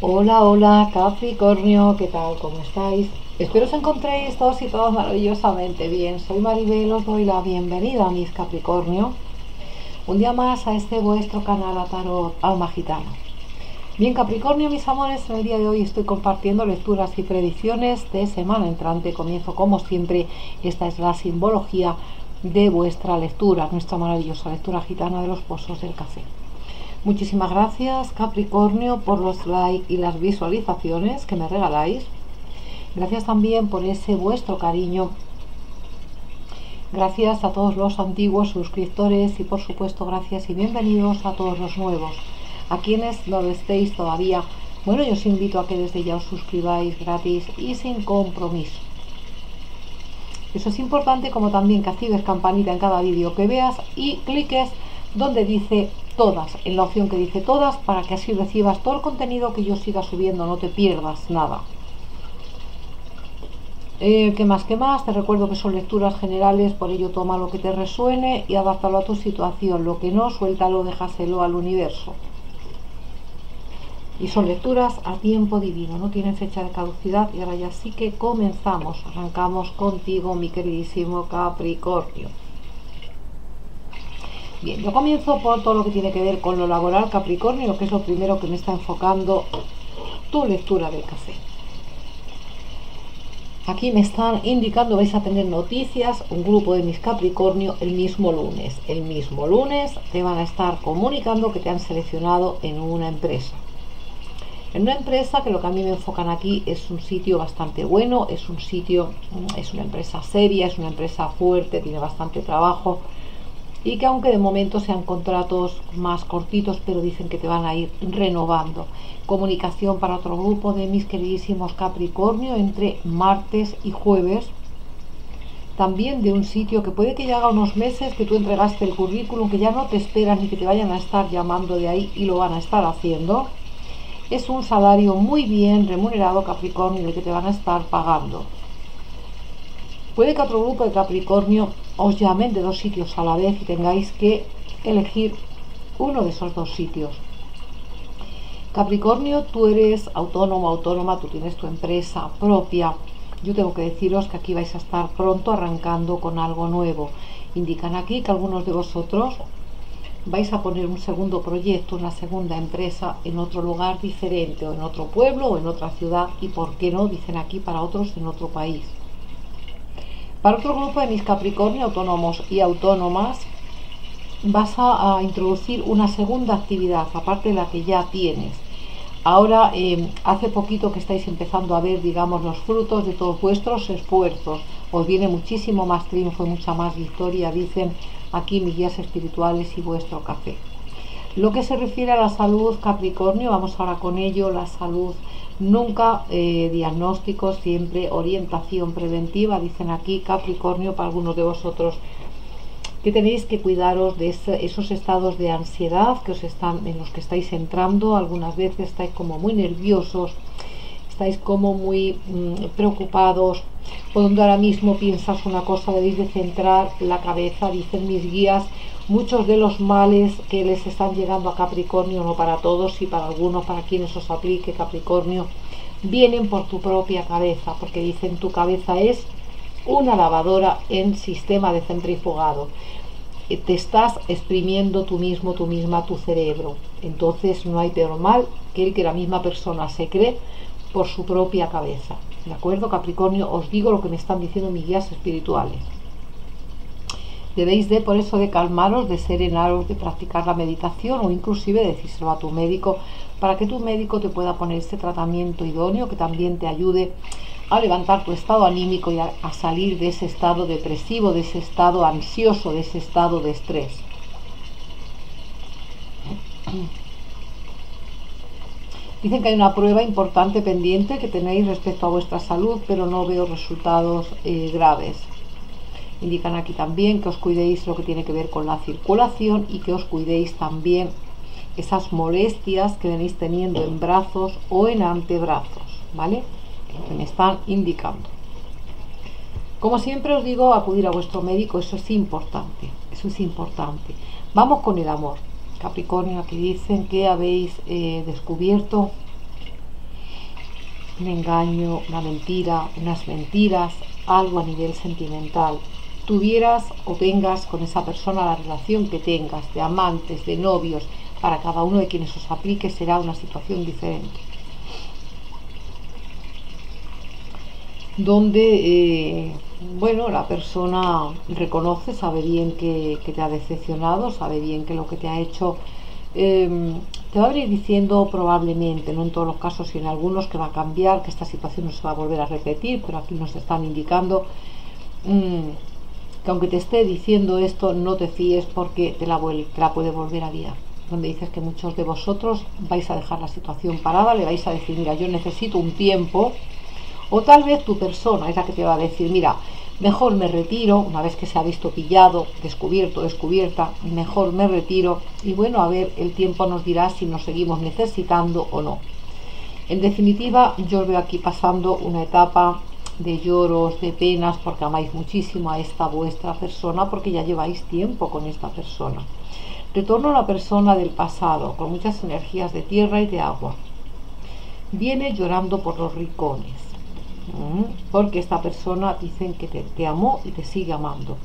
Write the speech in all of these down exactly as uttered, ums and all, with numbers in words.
Hola, hola Capricornio, ¿qué tal? ¿Cómo estáis? Espero os encontréis todos y todas maravillosamente bien. Soy Maribel, os doy la bienvenida a mis Capricornio. Un día más a este vuestro canal a Tarot Alma Gitana. Bien Capricornio, mis amores, en el día de hoy estoy compartiendo lecturas y predicciones de semana entrante. Comienzo como siempre, esta es la simbología de vuestra lectura, nuestra maravillosa lectura gitana de los pozos del café. Muchísimas gracias Capricornio por los likes y las visualizaciones que me regaláis. Gracias también por ese vuestro cariño. Gracias a todos los antiguos suscriptores y por supuesto gracias y bienvenidos a todos los nuevos. A quienes no lo estéis todavía, bueno, yo os invito a que desde ya os suscribáis gratis y sin compromiso. Eso es importante, como también que actives campanita en cada vídeo que veas y cliques donde dice todas, en la opción que dice todas, para que así recibas todo el contenido que yo siga subiendo, no te pierdas nada. Eh, ¿Qué más? ¿Qué más? Te recuerdo que son lecturas generales, por ello toma lo que te resuene y adáptalo a tu situación. Lo que no, suéltalo, déjaselo al universo. Y son lecturas a tiempo divino, no tienen fecha de caducidad. Y ahora ya sí que comenzamos. Arrancamos contigo, mi queridísimo Capricornio. Bien, yo comienzo por todo lo que tiene que ver con lo laboral, Capricornio, que es lo primero que me está enfocando tu lectura del café. Aquí me están indicando, vais a tener noticias, un grupo de mis Capricornio el mismo lunes. El mismo lunes te van a estar comunicando que te han seleccionado en una empresa. En una empresa que lo que a mí me enfocan aquí es un sitio bastante bueno, es un sitio, es una empresa seria, es una empresa fuerte, tiene bastante trabajo. Y que aunque de momento sean contratos más cortitos, pero dicen que te van a ir renovando. Comunicación para otro grupo de mis queridísimos Capricornio entre martes y jueves. También de un sitio que puede que ya haga unos meses que tú entregaste el currículum, que ya no te esperan ni que te vayan a estar llamando de ahí y lo van a estar haciendo. Es un salario muy bien remunerado, Capricornio, el que te van a estar pagando. Puede que otro grupo de Capricornio os llamen de dos sitios a la vez y tengáis que elegir uno de esos dos sitios. Capricornio, tú eres autónomo, autónoma, tú tienes tu empresa propia. Yo tengo que deciros que aquí vais a estar pronto arrancando con algo nuevo. Indican aquí que algunos de vosotros vais a poner un segundo proyecto, una segunda empresa en otro lugar diferente, o en otro pueblo o en otra ciudad, y por qué no, dicen aquí, para otros en otro país. Para otro grupo de mis Capricornio autónomos y autónomas, vas a, a introducir una segunda actividad, aparte de la que ya tienes. Ahora, eh, hace poquito que estáis empezando a ver, digamos, los frutos de todos vuestros esfuerzos. Os viene muchísimo más triunfo y mucha más victoria, dicen aquí mis guías espirituales y vuestro café. Lo que se refiere a la salud, Capricornio, vamos ahora con ello, la salud. Nunca eh, diagnósticos, siempre orientación preventiva, dicen aquí Capricornio, para algunos de vosotros que tenéis que cuidaros de ese, esos estados de ansiedad que os están, en los que estáis entrando. Algunas veces estáis como muy nerviosos, estáis como muy mmm, preocupados, cuando ahora mismo piensas una cosa debéis de centrar la cabeza, dicen mis guías. Muchos de los males que les están llegando a Capricornio, no para todos y para algunos, para quienes os aplique Capricornio, vienen por tu propia cabeza, porque dicen tu cabeza es una lavadora en sistema de centrifugado. Te estás exprimiendo tú mismo, tú misma, tu cerebro. Entonces no hay peor mal que el que la misma persona se cree por su propia cabeza. ¿De acuerdo, Capricornio? Os digo lo que me están diciendo mis guías espirituales. Debéis de, por eso, de calmaros, de serenaros, de practicar la meditación o inclusive decírselo a tu médico para que tu médico te pueda poner este tratamiento idóneo que también te ayude a levantar tu estado anímico y a, a salir de ese estado depresivo, de ese estado ansioso, de ese estado de estrés. Dicen que hay una prueba importante pendiente que tenéis respecto a vuestra salud, pero no veo resultados eh, graves. Indican aquí también que os cuidéis lo que tiene que ver con la circulación y que os cuidéis también esas molestias que venís teniendo en brazos o en antebrazos, ¿vale? Que me están indicando. Como siempre os digo, acudir a vuestro médico, eso es importante, eso es importante. Vamos con el amor. Capricornio, aquí dicen que habéis eh, descubierto un engaño, una mentira, unas mentiras, algo a nivel sentimental. Tuvieras o tengas con esa persona la relación que tengas, de amantes, de novios, para cada uno de quienes os aplique será una situación diferente. Donde, eh, bueno, la persona reconoce, sabe bien que, que te ha decepcionado, sabe bien que lo que te ha hecho, eh, te va a venir diciendo probablemente, no en todos los casos y en algunos, que va a cambiar, que esta situación no se va a volver a repetir, pero aquí nos están indicando mmm, que aunque te esté diciendo esto, no te fíes porque te la, te la puede volver a liar. Donde dices que muchos de vosotros vais a dejar la situación parada, le vais a decir, mira, yo necesito un tiempo. O tal vez tu persona es la que te va a decir, mira, mejor me retiro, una vez que se ha visto pillado, descubierto, descubierta, mejor me retiro y bueno, a ver, el tiempo nos dirá si nos seguimos necesitando o no. En definitiva, yo veo aquí pasando una etapa de lloros, de penas, porque amáis muchísimo a esta vuestra persona, porque ya lleváis tiempo con esta persona. Retorno a la persona del pasado, con muchas energías de tierra y de agua. Viene llorando por los rincones. Porque esta persona dicen que te, te amó y te sigue amando.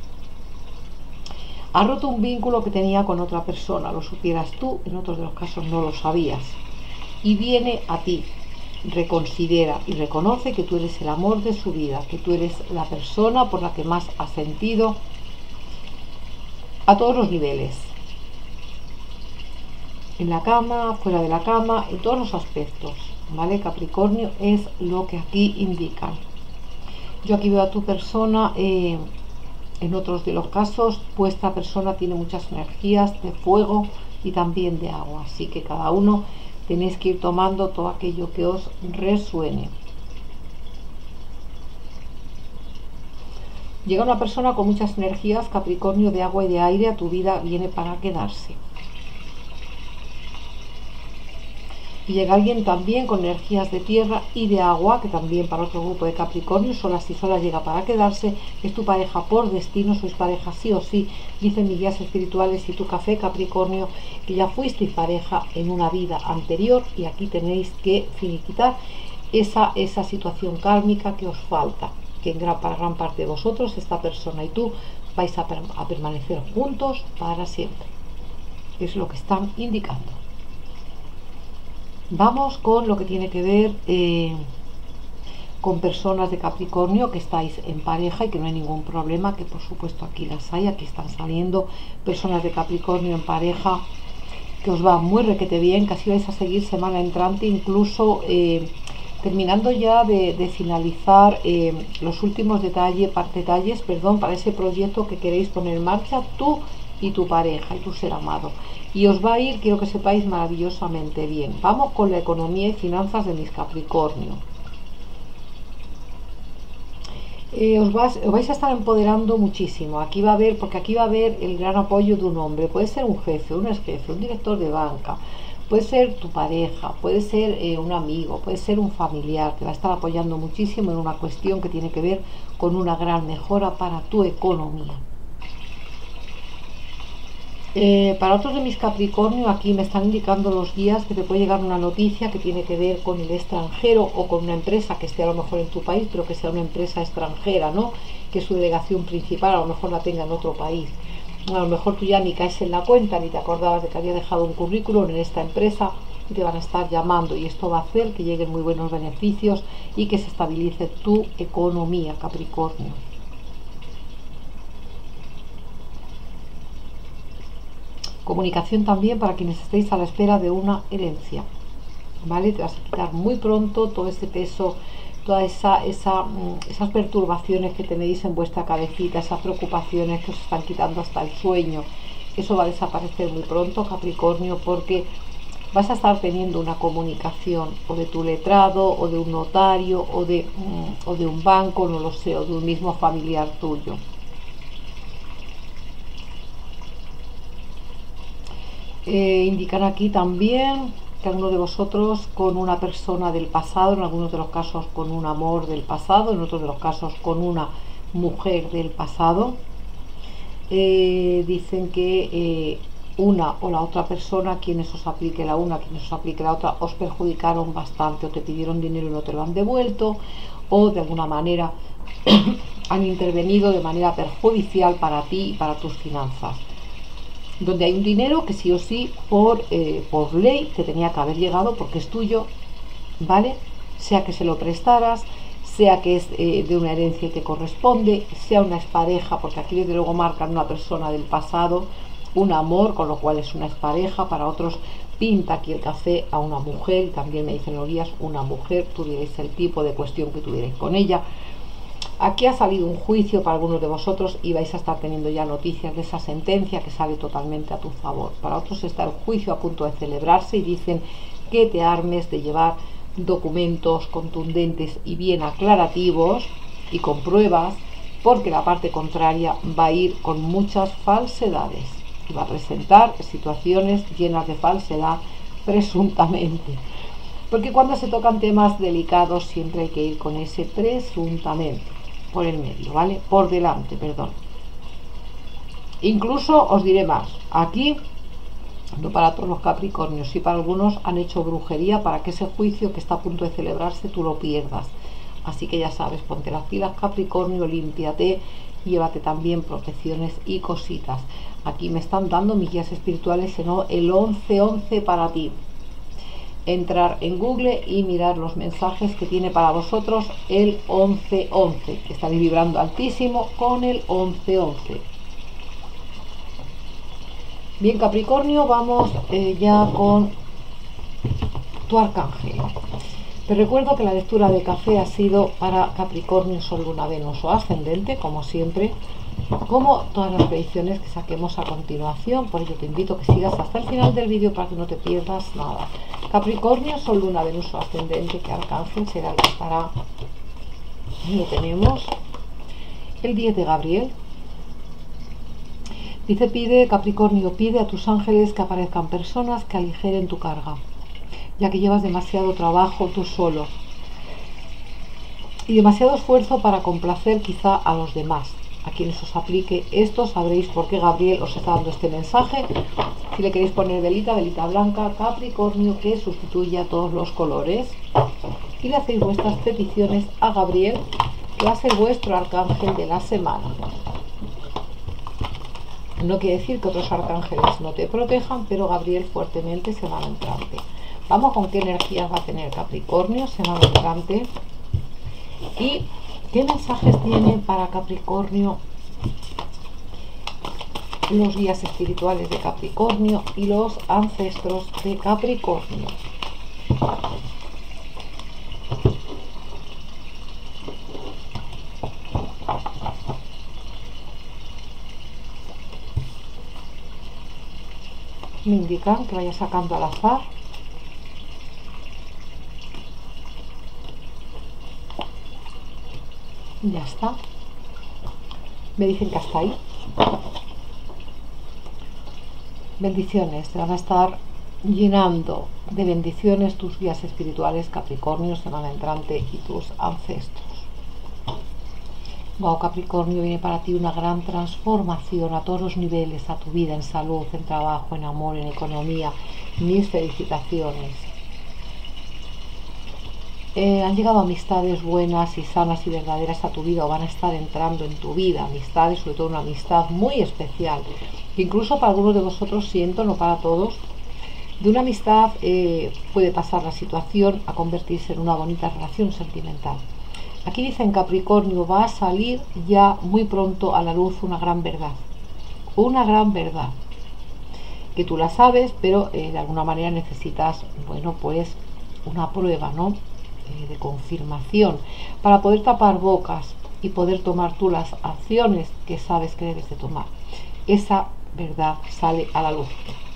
Ha roto un vínculo que tenía con otra persona, lo supieras tú, en otros de los casos no lo sabías. Y viene a ti, reconsidera y reconoce que tú eres el amor de su vida, que tú eres la persona por la que más ha sentido a todos los niveles. En la cama, fuera de la cama, en todos los aspectos. ¿Vale? Capricornio es lo que aquí indican. Yo aquí veo a tu persona, eh, en otros de los casos, vuestra persona tiene muchas energías de fuego y también de agua, así que cada uno tenéis que ir tomando todo aquello que os resuene. Llega una persona con muchas energías, Capricornio, de agua y de aire, a tu vida viene para quedarse. Y llega alguien también con energías de tierra y de agua, que también para otro grupo de Capricornio, solas y solas llega para quedarse. Es tu pareja por destino, sois pareja sí o sí, dicen mis guías espirituales y tu café, Capricornio, que ya fuisteis pareja en una vida anterior y aquí tenéis que finiquitar esa, esa situación kármica que os falta, que en gran, para gran parte de vosotros, esta persona y tú, vais a, per, a permanecer juntos para siempre. Es lo que están indicando. Vamos con lo que tiene que ver eh, con personas de Capricornio que estáis en pareja y que no hay ningún problema, que por supuesto aquí las hay, aquí están saliendo personas de Capricornio en pareja que os va muy requete bien, que así vais a seguir semana entrante, incluso eh, terminando ya de, de finalizar eh, los últimos detalles, detalles perdón, para ese proyecto que queréis poner en marcha tú y tu pareja y tu ser amado. Y os va a ir, quiero que sepáis, maravillosamente bien. Vamos con la economía y finanzas de mis Capricornio. Eh, os, vas, os vais a estar empoderando muchísimo. Aquí va a haber, porque aquí va a haber el gran apoyo de un hombre. Puede ser un jefe, un ex jefe, un director de banca, puede ser tu pareja, puede ser eh, un amigo, puede ser un familiar. Te va a estar apoyando muchísimo en una cuestión que tiene que ver con una gran mejora para tu economía. Eh, para otros de mis Capricornio, aquí me están indicando los guías que te puede llegar una noticia que tiene que ver con el extranjero o con una empresa que esté a lo mejor en tu país, pero que sea una empresa extranjera, ¿no? Que su delegación principal a lo mejor la tenga en otro país. A lo mejor tú ya ni caes en la cuenta, ni te acordabas de que había dejado un currículum en esta empresa y te van a estar llamando, y esto va a hacer que lleguen muy buenos beneficios y que se estabilice tu economía, Capricornio. Comunicación también para quienes estéis a la espera de una herencia, ¿vale? Te vas a quitar muy pronto todo ese peso, todas esa, esa, esas perturbaciones que tenéis en vuestra cabecita, esas preocupaciones que os están quitando hasta el sueño. Eso va a desaparecer muy pronto, Capricornio, porque vas a estar teniendo una comunicación o de tu letrado, o de un notario, o de, o de un banco, no lo sé, o de un mismo familiar tuyo. Eh, indican aquí también que alguno de vosotros con una persona del pasado, en algunos de los casos con un amor del pasado, en otros de los casos con una mujer del pasado, eh, dicen que eh, una o la otra persona, quienes os aplique la una, quienes os aplique la otra, os perjudicaron bastante o te pidieron dinero y no te lo han devuelto, o de alguna manera han intervenido de manera perjudicial para ti y para tus finanzas, donde hay un dinero que sí o sí por, eh, por ley te tenía que haber llegado porque es tuyo, ¿vale? Sea que se lo prestaras, sea que es eh, de una herencia y te corresponde, sea una expareja, porque aquí desde luego marcan una persona del pasado, un amor, con lo cual es una expareja. Para otros pinta aquí el café a una mujer, y también me dicen los guías, una mujer, tuvierais el tipo de cuestión que tuvierais con ella. Aquí ha salido un juicio para algunos de vosotros y vais a estar teniendo ya noticias de esa sentencia que sale totalmente a tu favor. Para otros está el juicio a punto de celebrarse y dicen que te armes de llevar documentos contundentes y bien aclarativos y con pruebas, porque la parte contraria va a ir con muchas falsedades y va a presentar situaciones llenas de falsedad presuntamente, porque cuando se tocan temas delicados siempre hay que ir con ese presuntamente por el medio, ¿vale? Por delante, perdón. Incluso os diré más, aquí no para todos los Capricornios, sí para algunos han hecho brujería para que ese juicio que está a punto de celebrarse tú lo pierdas. Así que ya sabes, ponte las pilas, Capricornio, límpiate, llévate también protecciones y cositas. Aquí me están dando mis guías espirituales en el once once para ti. Entrar en Google y mirar los mensajes que tiene para vosotros el once once. Estaréis vibrando altísimo con el once once. Bien, Capricornio, vamos eh, ya con tu arcángel. Te recuerdo que la lectura de café ha sido para Capricornio, Sol, Luna, Venus o Ascendente, como siempre, como todas las predicciones que saquemos a continuación. Por ello te invito a que sigas hasta el final del vídeo para que no te pierdas nada. Capricornio, Sol, Luna, Venus o Ascendente, ¿qué arcángel será el que estará? Lo tenemos el diez de Gabriel. Dice, pide, Capricornio, pide a tus ángeles que aparezcan personas que aligeren tu carga, ya que llevas demasiado trabajo tú solo y demasiado esfuerzo para complacer quizá a los demás. A quienes os aplique esto sabréis por qué Gabriel os está dando este mensaje. Si le queréis poner velita, velita blanca, Capricornio, que sustituya todos los colores, y le hacéis vuestras peticiones a Gabriel, que va a ser vuestro arcángel de la semana. No quiere decir que otros arcángeles no te protejan, pero Gabriel fuertemente semana entrante. Vamos con qué energías va a tener Capricornio semana entrante y qué mensajes tiene para Capricornio los guías espirituales de Capricornio y los ancestros de Capricornio. Me indican que vaya sacando al azar. Ya está. Me dicen que hasta ahí. Bendiciones. Te van a estar llenando de bendiciones tus guías espirituales, Capricornio, semana entrante, y tus ancestros. Wow, Capricornio, viene para ti una gran transformación a todos los niveles, a tu vida, en salud, en trabajo, en amor, en economía. Mis felicitaciones. Eh, han llegado amistades buenas y sanas y verdaderas a tu vida, o van a estar entrando en tu vida amistades, sobre todo una amistad muy especial, que incluso para algunos de vosotros, siento, no para todos, de una amistad eh, puede pasar la situación a convertirse en una bonita relación sentimental. Aquí dicen, Capricornio, va a salir ya muy pronto a la luz una gran verdad, una gran verdad, que tú la sabes, pero eh, de alguna manera necesitas, bueno, pues una prueba, ¿no?, eh, de confirmación, para poder tapar bocas y poder tomar tú las acciones que sabes que debes de tomar. Esa verdad sale a la luz.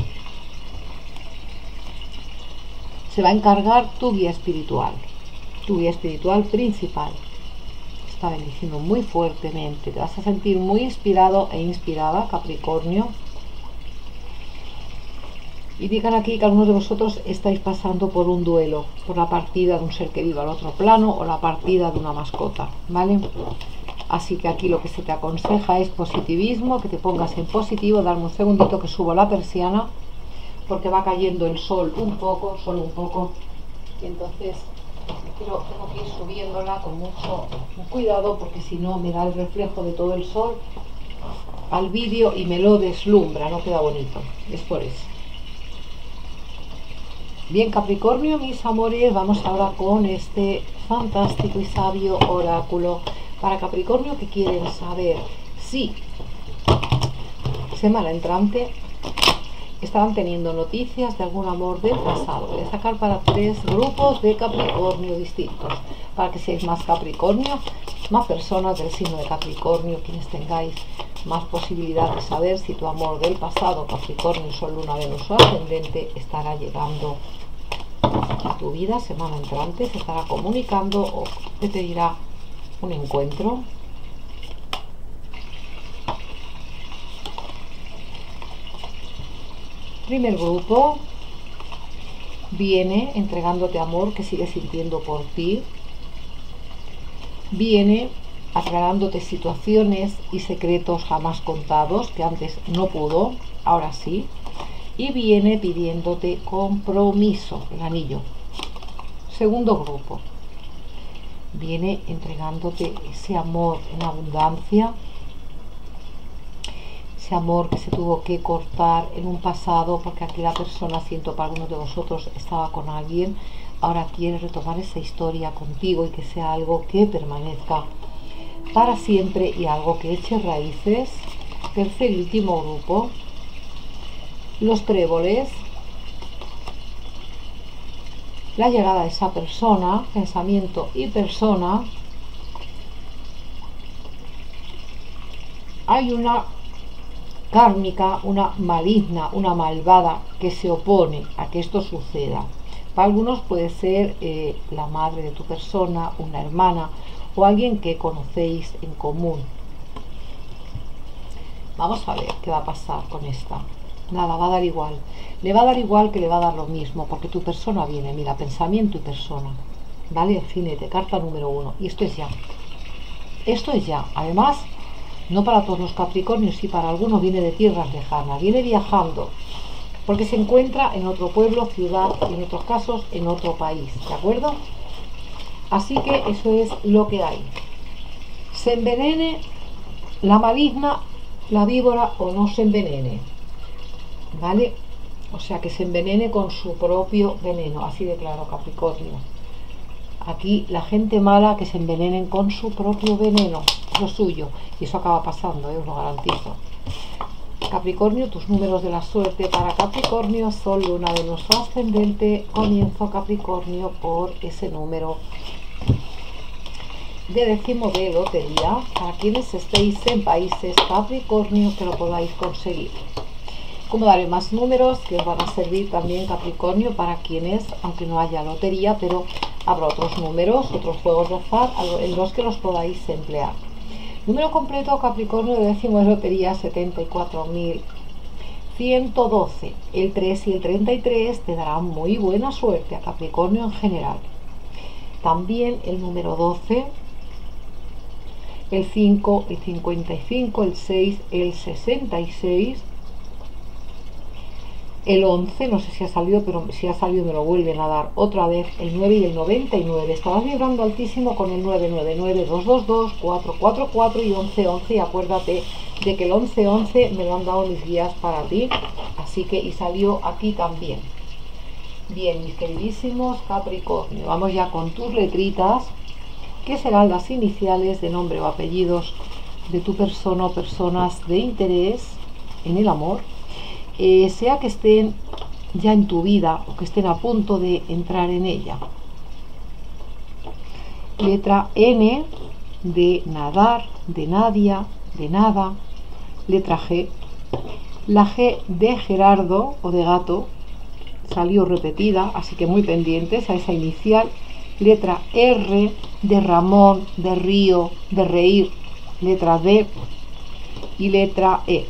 Se va a encargar tu guía espiritual, tu guía espiritual principal. Está bendiciendo muy fuertemente, te vas a sentir muy inspirado e inspirada, Capricornio. Y digan aquí que algunos de vosotros estáis pasando por un duelo, por la partida de un ser querido al otro plano o la partida de una mascota, ¿vale? Así que aquí lo que se te aconseja es positivismo, que te pongas en positivo. Darme un segundito que subo la persiana, porque va cayendo el sol un poco, solo un poco, y entonces quiero, tengo que ir subiéndola con mucho cuidado, porque si no me da el reflejo de todo el sol al vídeo y me lo deslumbra, no queda bonito, es por eso. Bien, Capricornio, mis amores, vamos ahora con este fantástico y sabio oráculo para Capricornio que quieren saber si semana entrante estarán teniendo noticias de algún amor del pasado. Voy a sacar para tres grupos de Capricornio distintos, para que seáis más Capricornio, más personas del signo de Capricornio, quienes tengáis más posibilidad de saber si tu amor del pasado, Capricornio, Sol, Luna, Venus o Ascendente, estará llegando a tu vida semana entrante, se estará comunicando o te pedirá un encuentro. Primer grupo, viene entregándote amor que sigue sintiendo por ti, viene aclarándote situaciones y secretos jamás contados que antes no pudo, ahora sí, y viene pidiéndote compromiso, el anillo. Segundo grupo, viene entregándote ese amor en abundancia, ese amor que se tuvo que cortar en un pasado, porque aquí la persona, siento para algunos de vosotros, estaba con alguien, ahora quiere retomar esa historia contigo y que sea algo que permanezca para siempre y algo que eche raíces. Tercer y último grupo, los tréboles, la llegada de esa persona, pensamiento y persona. Hay una kármica, una maligna, una malvada que se opone a que esto suceda. Para algunos puede ser eh, la madre de tu persona, una hermana o alguien que conocéis en común. Vamos a ver qué va a pasar con esta. Nada, va a dar igual. Le va a dar igual que le va a dar lo mismo, porque tu persona viene, mira, pensamiento y persona. ¿Vale? El jinete, carta número uno. Y esto es ya. Esto es ya. Además, no para todos los Capricornios, sí para algunos viene de tierras lejanas. Viene viajando, porque se encuentra en otro pueblo, ciudad, y en otros casos en otro país. ¿De acuerdo? Así que eso es lo que hay. Se envenene la maligna, la víbora, o no se envenene. ¿Vale? O sea, que se envenene con su propio veneno, así de claro, Capricornio. Aquí la gente mala que se envenenen con su propio veneno, lo suyo, y eso acaba pasando, ¿eh? Os lo garantizo. Capricornio, tus números de la suerte para Capricornio, Sol, Luna, Venus o Ascendente. Comienzo, Capricornio, por ese número de décimo de lotería, para quienes estéis en países Capricornio que lo podáis conseguir. Como daré más números que os van a servir también, Capricornio, para quienes, aunque no haya lotería, pero habrá otros números, otros juegos de azar en los que los podáis emplear. Número completo, Capricornio, de décimo de lotería, setenta y cuatro mil ciento doce. El tres y el treinta y tres te darán muy buena suerte a Capricornio en general. También el número doce, el cinco, el cincuenta y cinco, el seis, el sesenta y seis, el once, no sé si ha salido, pero si ha salido me lo vuelven a dar otra vez, el nueve y el noventa y nueve. Estabas vibrando altísimo con el nueve nueve nueve, dos dos dos, cuatro cuatro cuatro y once once, y acuérdate de que el once once me lo han dado mis guías para ti, así que, y salió aquí también. Bien, mis queridísimos Capricornio, vamos ya con tus letritas, que serán las iniciales de nombre o apellidos de tu persona o personas de interés en el amor. Eh, sea que estén ya en tu vida o que estén a punto de entrar en ella. Letra N de nadar, de Nadia, de nada. Letra G. La G de Gerardo o de gato salió repetida, así que muy pendientes a esa inicial. Letra R de Ramón, de río, de reír. Letra D y letra E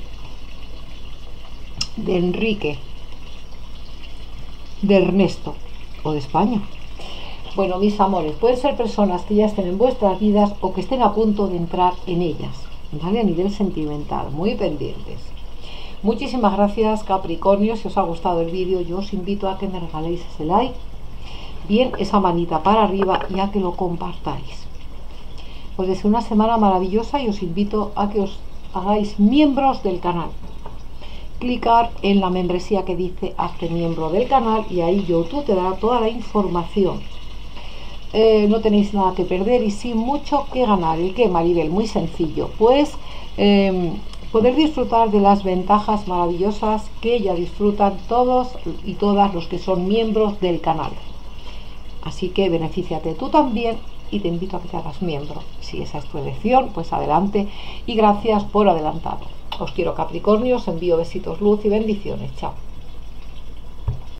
de Enrique, de Ernesto o de España. Bueno, mis amores, pueden ser personas que ya estén en vuestras vidas o que estén a punto de entrar en ellas, ¿vale? A nivel sentimental, muy pendientes. Muchísimas gracias, Capricornio. Si os ha gustado el vídeo, yo os invito a que me regaléis ese like, bien esa manita para arriba, y a que lo compartáis. Os deseo una semana maravillosa y os invito a que os hagáis miembros del canal. Clicar en la membresía que dice hazte miembro del canal y ahí YouTube te dará toda la información. Eh, no tenéis nada que perder y sí mucho que ganar. ¿Y qué, Maribel? Muy sencillo, pues eh, poder disfrutar de las ventajas maravillosas que ya disfrutan todos y todas los que son miembros del canal. Así que benefíciate tú también y te invito a que te hagas miembro. Si esa es tu elección, pues adelante, y gracias por adelantado. Os quiero, Capricornio, os envío besitos, luz y bendiciones. Chao.